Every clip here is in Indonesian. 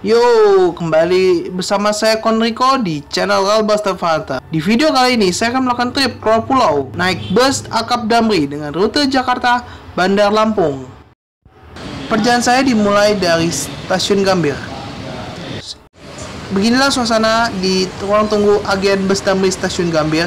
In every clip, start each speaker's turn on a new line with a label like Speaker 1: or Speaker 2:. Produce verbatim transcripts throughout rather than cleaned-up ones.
Speaker 1: Yo, kembali bersama saya Konriko di channel Ralbuster Fanta. Di video kali ini saya akan melakukan trip keluar pulau naik bus Akap Damri dengan rute Jakarta Bandar Lampung. Perjalanan saya dimulai dari stasiun Gambir. Beginilah suasana di ruang tunggu agen bus Damri stasiun Gambir.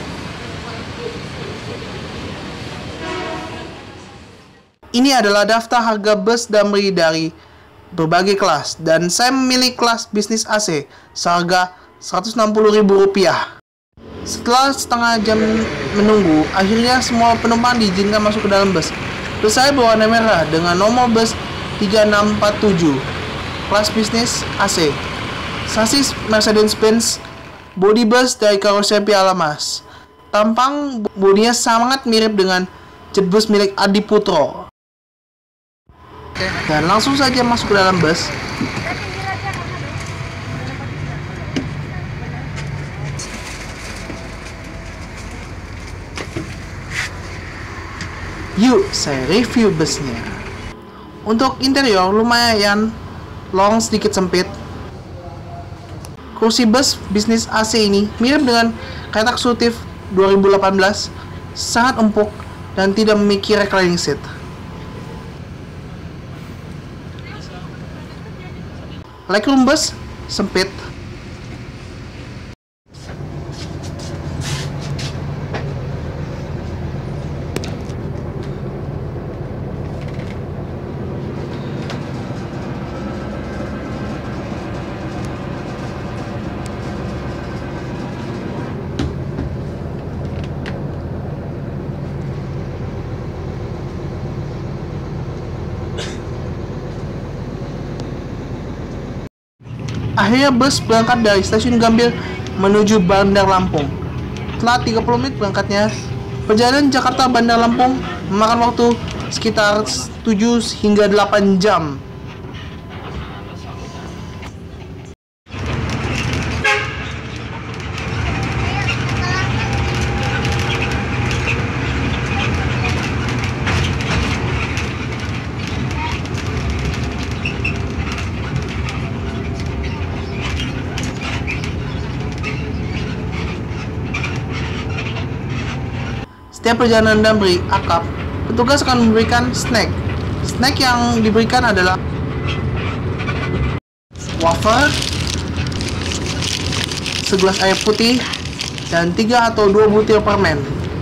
Speaker 1: Ini adalah daftar harga bus Damri dari berbagai kelas, dan saya memilih kelas bisnis A C seharga seratus enam puluh ribu rupiah. Setelah setengah jam menunggu, akhirnya semua penumpang diizinkan masuk ke dalam bus. Bus saya berwarna merah dengan nomor bus tiga enam empat tujuh, kelas bisnis A C. Sasis Mercedes-Benz, bodi bus dari karoseri ala Mas. Tampang bodinya sangat mirip dengan jet bus milik Adi Putro. Dan langsung saja masuk ke dalam bus. Yuk, saya review busnya. Untuk interior lumayan lorong sedikit sempit. Kursi bus bisnis A C ini mirip dengan kereta eksekutif dua ribu delapan belas, sangat empuk dan tidak memiliki reclining seat. Legroom bus sempit. Akhirnya bus berangkat dari stasiun Gambir menuju Bandar Lampung. Setelah tiga puluh menit berangkatnya, perjalanan Jakarta Bandar Lampung memakan waktu sekitar tujuh hingga delapan jam. Setiap perjalanan Damri Akap, petugas akan memberikan snack. Snack yang diberikan adalah wafer, segelas air putih, dan tiga atau dua butir permen.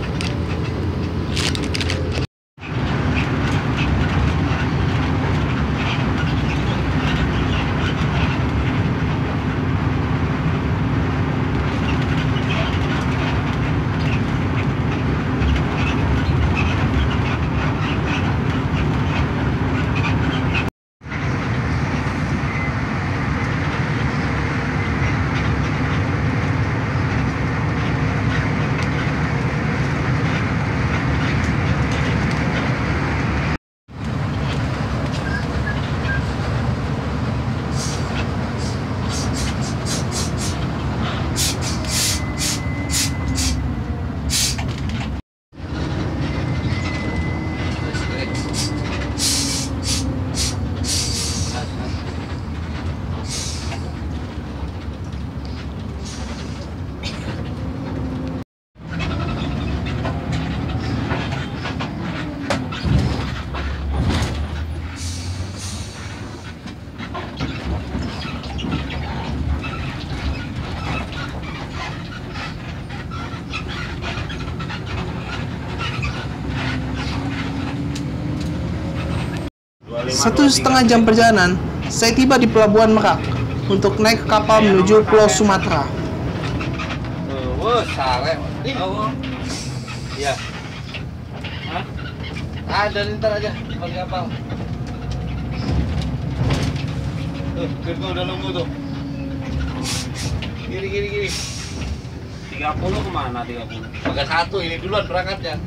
Speaker 1: Satu setengah jam perjalanan, saya tiba di Pelabuhan Merak untuk naik kapal menuju Pulau Sumatera.
Speaker 2: Oh, sare. Oh. Iya. Hah? Ada ntar aja pakai kapal. Tuh, Kirko udah nunggu tuh. Gini gini gini. tiga puluh kemana tiga puluh? Pakai satu ini duluan berangkatnya.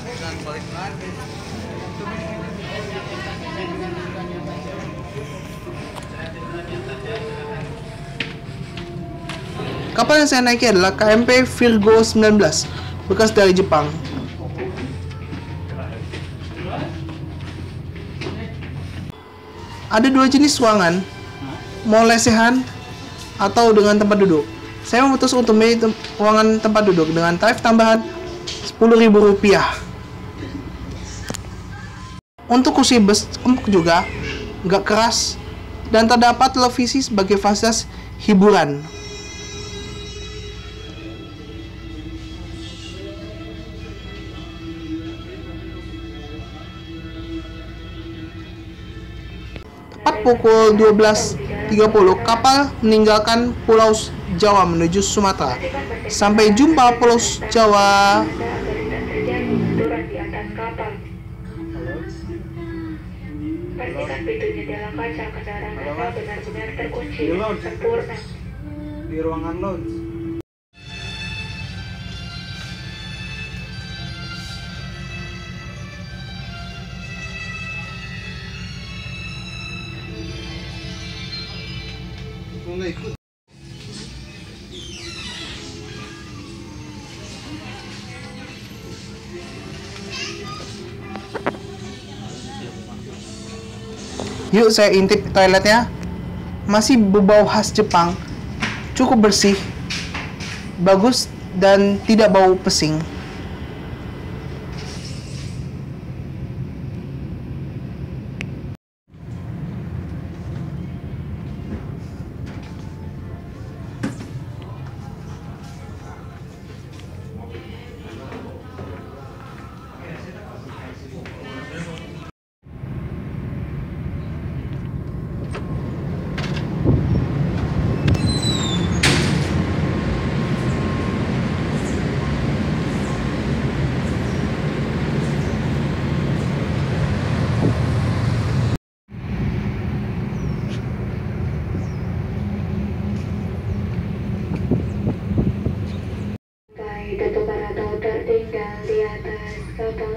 Speaker 1: Kapal yang saya naiki adalah K M P Virgo sembilan belas, bekas dari Jepang. Ada dua jenis ruangan, mau lesehan atau dengan tempat duduk. Saya memutuskan untuk memilih tem ruangan tempat duduk dengan tarif tambahan sepuluh ribu rupiah. Untuk kursi bus empuk juga, nggak keras, dan terdapat televisi sebagai fasilitas hiburan. Tepat pukul dua belas tiga puluh, kapal meninggalkan Pulau Jawa menuju Sumatera. Sampai jumpa Pulau Jawa.
Speaker 3: Pastikan pintu jendela kaca kendaraan Anda benar-benar terkunci sempurna.
Speaker 4: Di ruangan lounge. Nggak ikut.
Speaker 1: Yuk saya intip toiletnya. Masih berbau khas Jepang, cukup bersih, bagus, dan tidak bau pesing.
Speaker 3: Tutup atau tertinggal di atas kapal.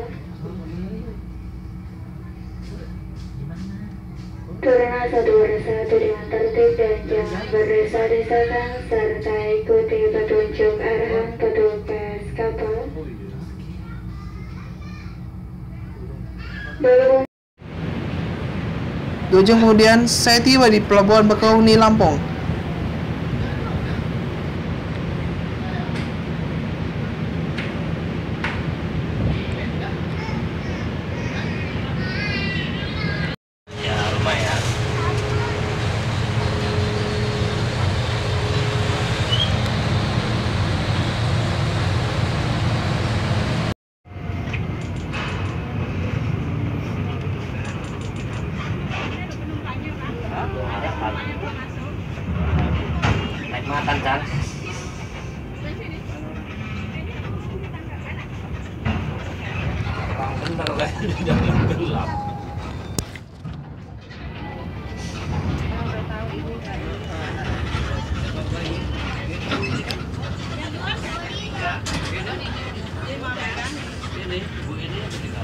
Speaker 3: Turun satu persatu dengan tertib dan jangan berdesa-desakan, serta ikuti petunjuk arahan petugas kapal. Belum.
Speaker 1: Dua jam kemudian, saya tiba di Pelabuhan Bakahuni, Lampung.
Speaker 2: Ya lumayan. Naik makan kan? Bentar kan, jangan gelap. Ini, ibu ini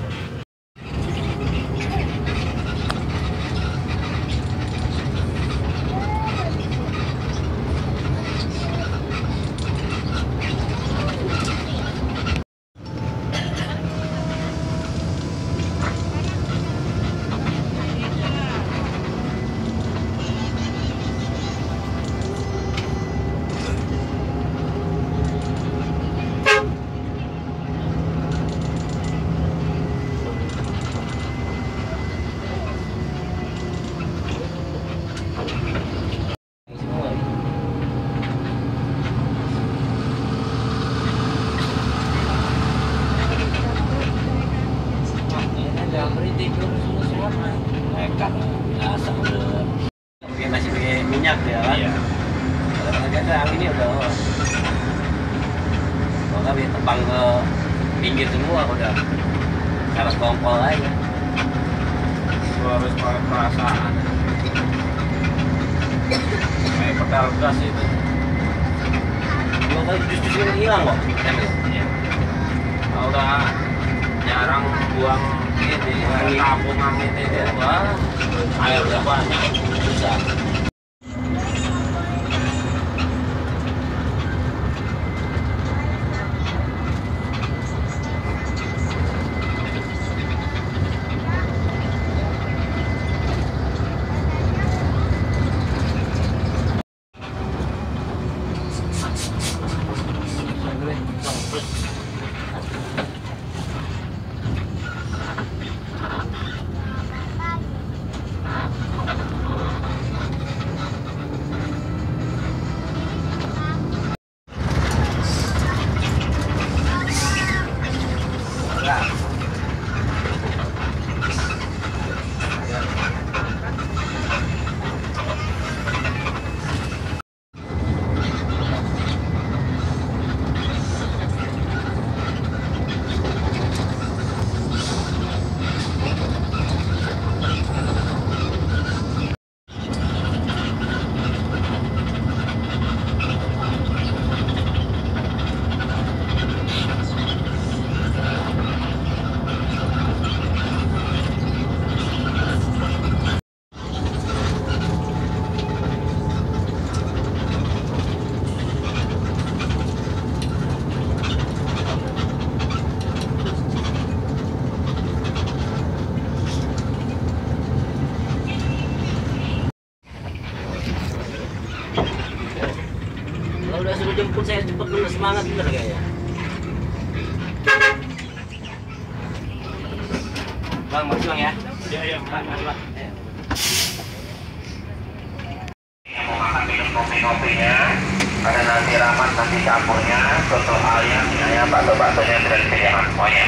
Speaker 2: masih pakai minyak ya kan? Iya. Kalau sekarang ini udah, kalau nggak bisa terbang ke pinggir semua udah, karena kompol aja. Lu harus pakai perasaan. Kayak pedal gas itu. Dua kali jus-jus itu hilang kok. Iya. Kalau udah jarang buang ini tabungan ini dia. Wah, air udah banyak, susah. Udah suruh jemput saya cepet dulu, semangat bener kayaknya. Bang, masih bang ya? Iya, iya, bang, masih bang. Mau makan minum kopi-kopinya, ada nasi rames, nasi campurnya, soto ayam, ya, bakso-baksonya sudah disediakan semuanya.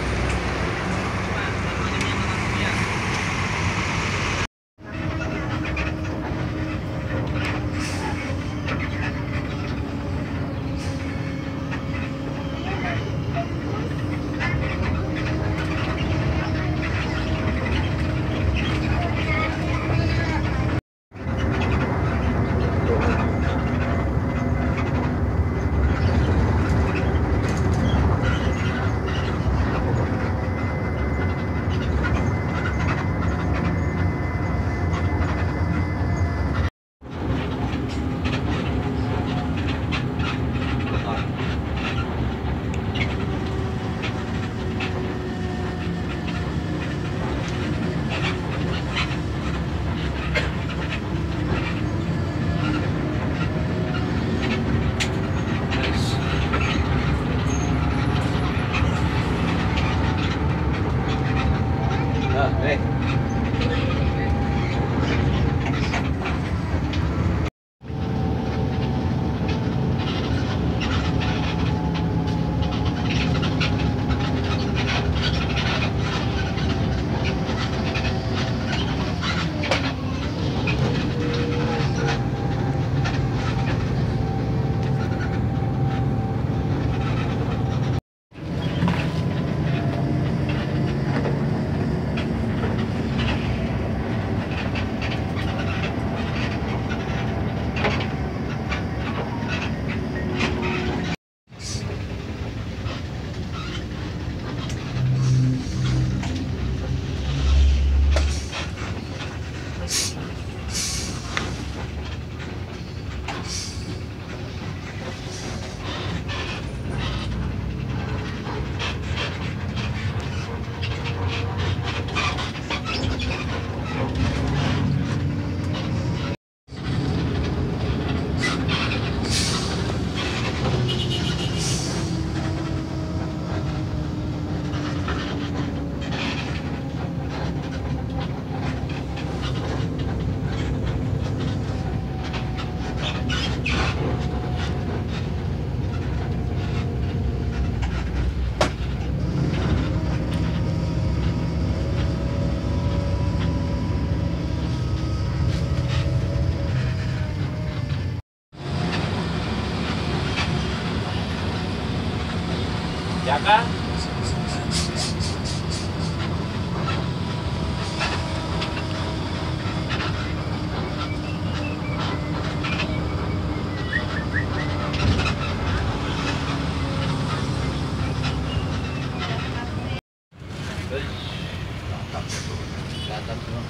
Speaker 5: Jaka.
Speaker 2: Kelihatan semua.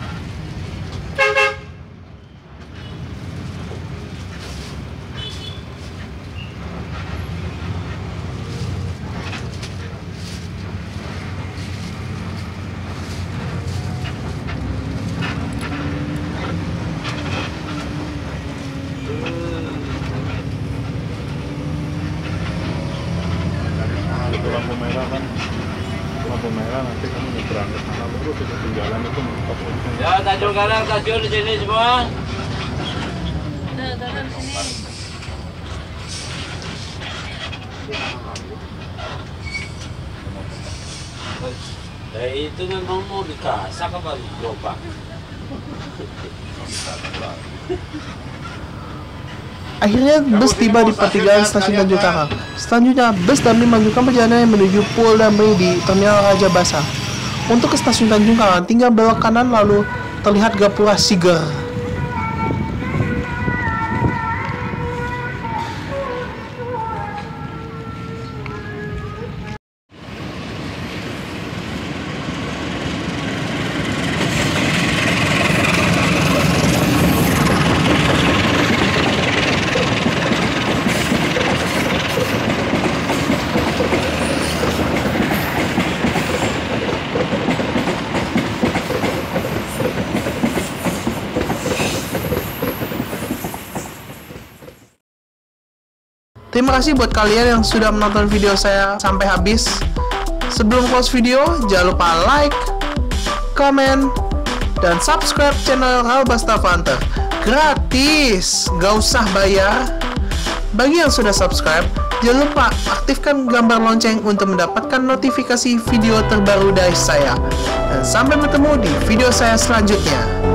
Speaker 5: Itu lampu merah kan, lampu merah nanti kamu nyebrang ke sana terus itu ketinggalan itu mentok.
Speaker 2: Ya, tajur kanan, tajur di sini semua. Ya itu memang mau dikasak apa gerobak?
Speaker 1: Akhirnya bus tiba di pertigaan stasiun Tanjung Karang. Selanjutnya, bus Damri melanjutkan perjalanan menuju Pulau Damri di Terminal Raja Basa. Untuk ke stasiun Tanjung Karang, tinggal belok kanan lalu terlihat Gapura Siger. Terima kasih buat kalian yang sudah menonton video saya sampai habis. Sebelum close video, jangan lupa like, komen, dan subscribe channel Albasta Fanta. Gratis, gak usah bayar. Bagi yang sudah subscribe, jangan lupa aktifkan gambar lonceng untuk mendapatkan notifikasi video terbaru dari saya. Dan sampai bertemu di video saya selanjutnya.